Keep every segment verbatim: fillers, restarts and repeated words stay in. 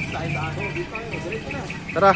Tara.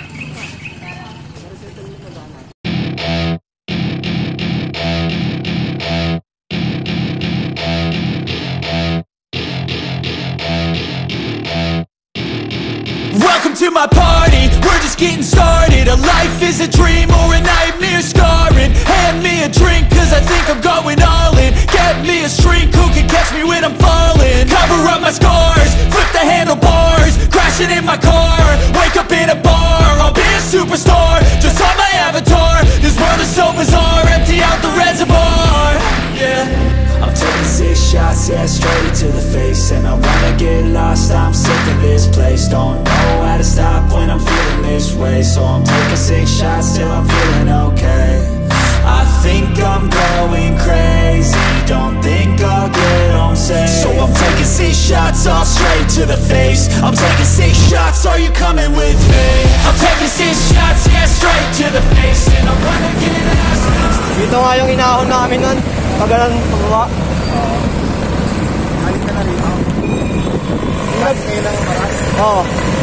Welcome to my party, we're just getting started. A life is a dream or a nightmare scarring. Hand me a drink cause I think I'm going all in. Get me a shrink who can catch me when I'm falling. Cover up my scars, flip the handlebars. Crashing in my car, wake up in a bar. I'll be a superstar, just on my avatar. This world is so bizarre, empty out the reservoir. Yeah, I'm taking six shots, yeah, straight to the face. And I wanna get lost, I'm sick of this place. Don't know how to stop when I'm feeling this way. So I'm taking six shots till I'm feeling okay. I think I'm going crazy, don't think I'll get home safe. So I'm taking six shots all straight to the face. I'm taking six shots, are you coming with me? I'm taking six shots, yeah, straight to the face. And I wanna get lost. Dito nga yung inahon namin nun. Pagalan pababa. Alit ka na rin ako. Ingat kayo lang maras. Oo.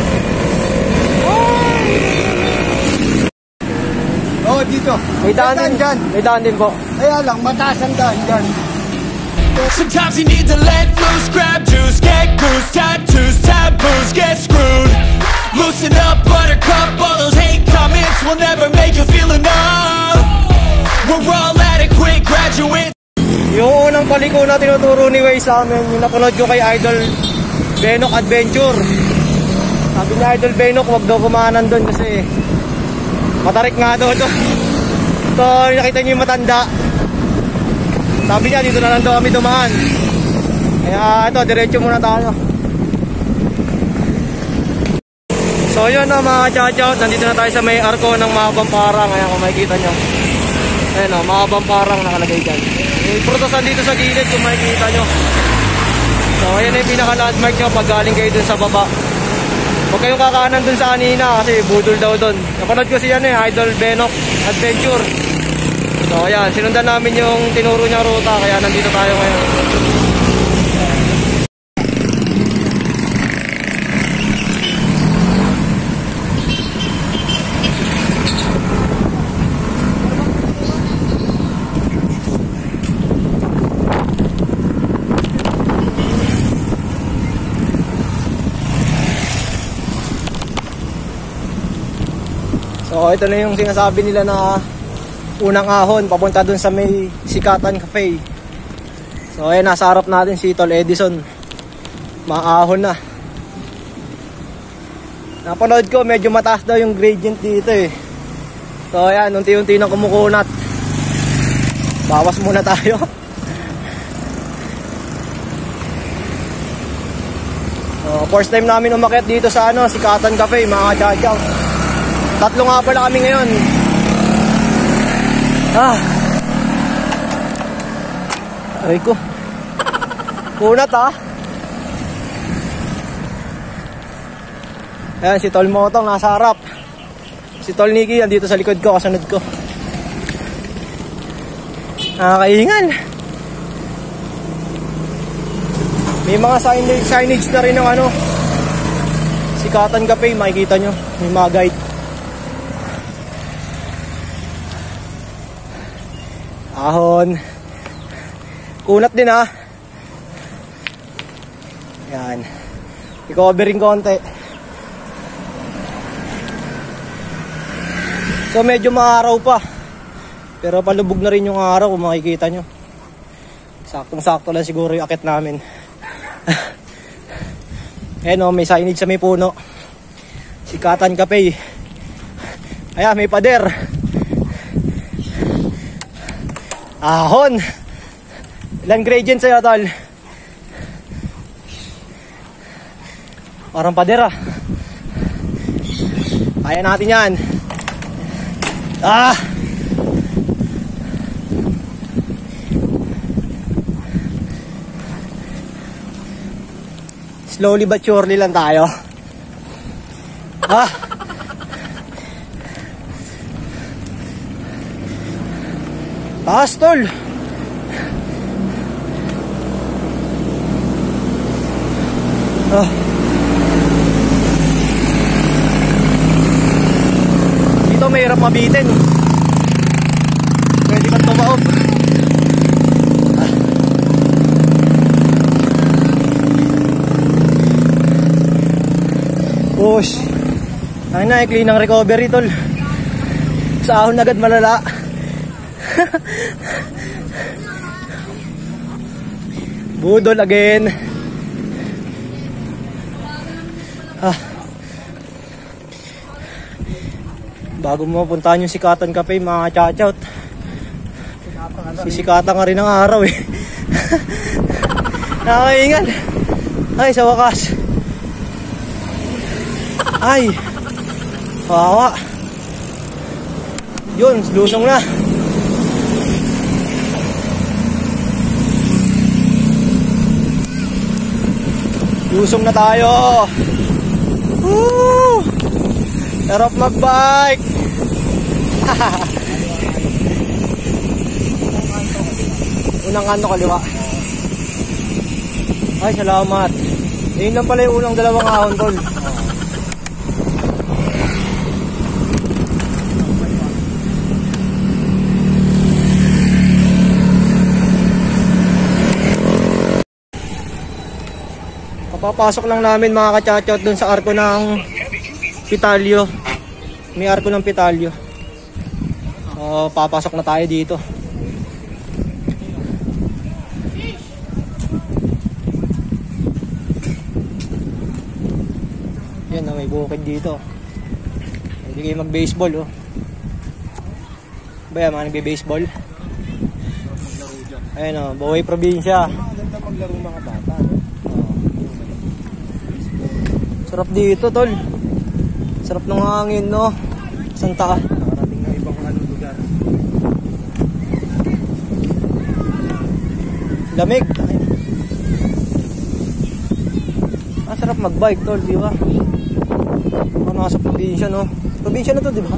Oo, dito. May daan din dyan. May daan din po. Kaya lang, mataas ang daan dyan. Sometimes you need to let loose, grab juice, get goose, tattoos, taboos, get screwed. Loosen up, buttercup, all those hate comments will never make you feel enough. We're all adequate graduates. Yung unang paliko na tinuturo ni Way sa amin, yung napanood ko kay Idol Benok Adventure. Sabi ni Idol Benok, wag daw kumanan doon kasi matarik nga daw ito. Ito, nakita niyo yung matanda. Sabi niya, dito na lang daw kami dumaan. Kaya ito, diretso muna tayo. So yun na mga chow-chow, nandito na tayo sa may arko ng Mahabang Parang. Ayan kung makikita nyo. Ayan o, Mahabang Parang nakalagay dyan. Yung prutosan dito sa gilid kung makikita nyo. So ayan na yung pinaka-landmark nyo pag galing kayo dun sa baba. Huwag kayong kakanan dun sa kanina kasi budol daw dun. Napanood ko siya eh, Idol Benok Adventure. So ayan, sinundan namin yung tinuro niyang ruta kaya nandito tayo ngayon. So ito na yung sinasabi nila na unang ahon papunta dun sa may Sikatan Cafe. So ayan, nasa harap natin si Tol Edison. Maahon na. Napanood ko medyo mataas daw yung gradient dito eh. So ayan, unti-unti nang kumukunat. Bawas muna tayo. So, first time namin umakyat dito sa ano, Sikatan Cafe, mga chachaw. Tatlo nga pala kami ngayon. Ah. Aray ko. Kunat ah. Ayan, si Tol Motong nasa harap. Si Tol Nicky andito sa likod ko, kasunod ko. Nakakaingan. May mga signage, signage na rin ng ano, Sikatan Cafe, makikita nyo. May mga guide. Ahon. Kunat din ha. Yan. I-covering konti. So medyo maaraw pa. Pero palubog na rin yung araw kung makikita nyo. Saktong-sakto lang siguro yung akit namin. Ayan o, may signage sa may puno. Sikatan Cafe. Ayan, may pader. Ahon. Ilan gradient sa'yo, Tol? Parang pader ah. Kaya natin yan. Ah! Slowly but surely lang tayo. Ah! Taas, Tol! Ah. mahirap mabitin. Pwede kang tumaob. Ah. Push. Ay na, clean ang recovery tol. Sa ahon agad malala. Budol again. Ah. Bago mo puntahan yung Sikatan Cafe, mga chachout. Sisikatan nga rin ang araw eh. Nakakaingan. Ay, sa wakas. Ay. Kawawa. Yun, lusong na. Lusong na tayo. Woo! Sarap magbike. Unang kanto kaliwa. Ay, salamat. Yun lang pala yung unang dalawang ahon tol. Papasok lang namin mga kachachot dun sa arko ng Pitalyo. May arko ng Pitalyo. So, papasok na tayo dito. Yan na, may bukid dito. Hindi kayo mag-baseball oh. Ba yan, mga nagbe-baseball? Ayun o, Buhay Probinsya. Maganda maglaro mga bata. Sarap dito tol. Sarap ng hangin no. Santa. Nakarating na ibang anong lugar. Lamig. Ah, sarap magbike tol, di ba? Ako nasa probinsya no. Probinsya na to, di ba?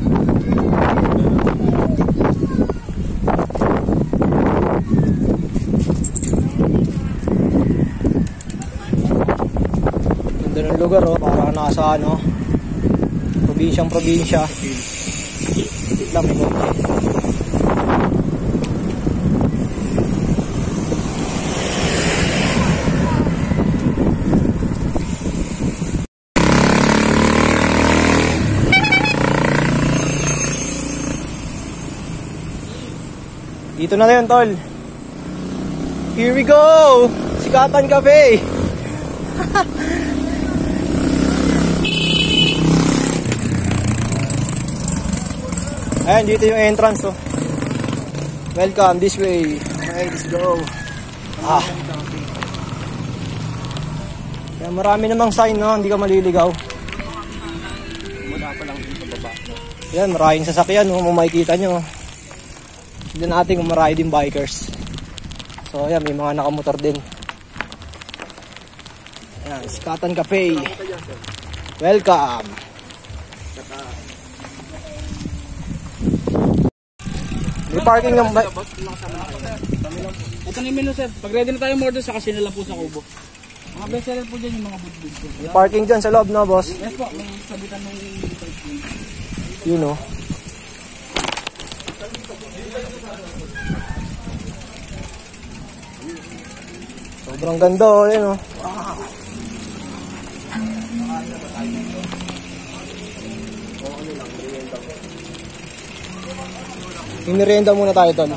Ganda ng lugar oh, parang nasa ano, probinsyang probinsya. Wait lang, may konti. Dito na yun tol. Here we go! Sikatan Cafe! Ayan, dito yung entrance oh. Welcome this way. Okay, let's go. Ah. Kaya marami namang sign no, hindi ka maliligaw. Mula pa lang dito sa baba. Ayan, maraming sasakyan no, kung makikita nyo. Hindi natin kung marami din bikers. So ayan, may mga nakamotor din. Ayan, Sikatan Cafe. Welcome. May parking ng bike. Ito na yung menu sir. Pag ready na tayo order sa kasi na lang po sa kubo. Mga best seller po dyan yung mga budbud po. May parking dyan sa loob no boss? Yes po, may sabitan ng You know. Sobrang ganda oh, yun oh. Wow. Minirienda muna tayo tol.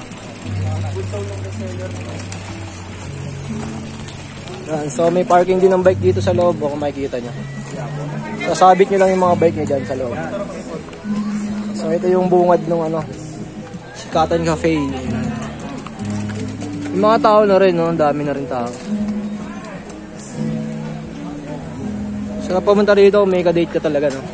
Yan, so may parking din ng bike dito sa loob kung makikita nyo. Sasabit nyo lang yung mga bike nyo dyan sa loob. So ito yung bungad ng ano, Sikatan Cafe. Yung mga tao na rin, no? Dami na rin tao. Sarap pumunta rito kung may ka-date ka talaga, no?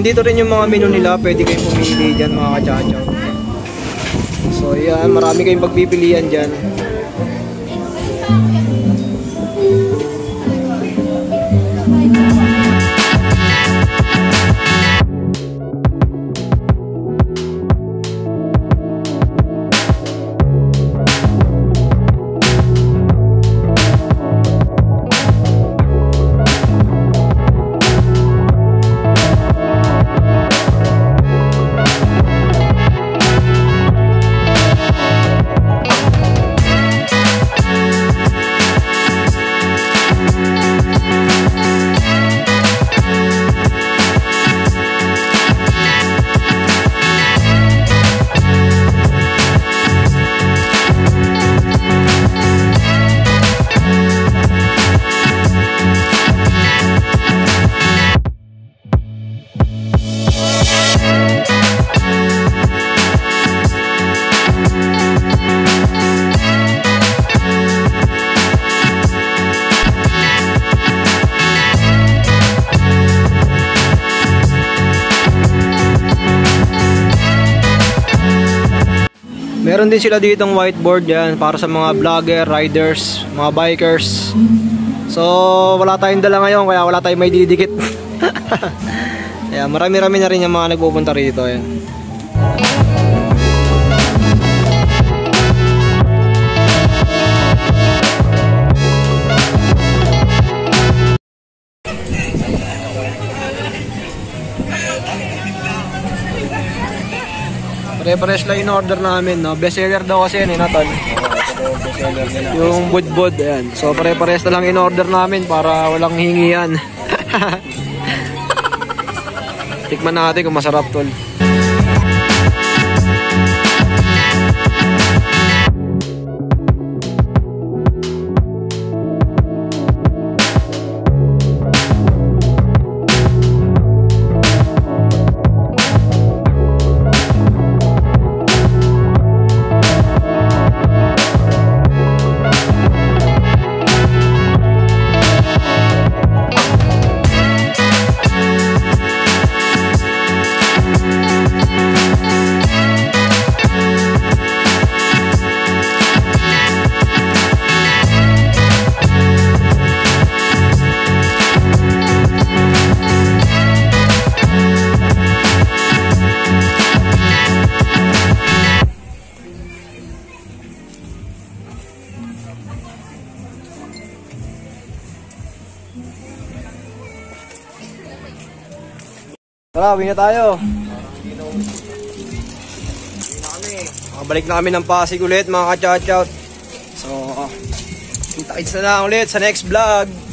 nandito rin yung mga menu nila, pwede kayong pumili dyan mga kachachaw. So yan, marami kayong pagpipilian dyan. Meron din sila ditong whiteboard yan para sa mga vlogger, riders, mga bikers. So wala tayong dala ngayon kaya wala tayong may didikit. Kaya marami-rami na rin yung mga nagpupunta rito. Yan. Pare-pares lang in order namin, no? Best seller daw kasi yan, eh, Nathan. Yung budbud, ayan. So pare-pares na lang in order namin para walang hingian. Tikman natin kung masarap, tol. Tara, uwi na tayo. Makabalik na kami ng Pasig ulit mga ka-chout-chout. So, kita-kits na lang ulit sa next vlog.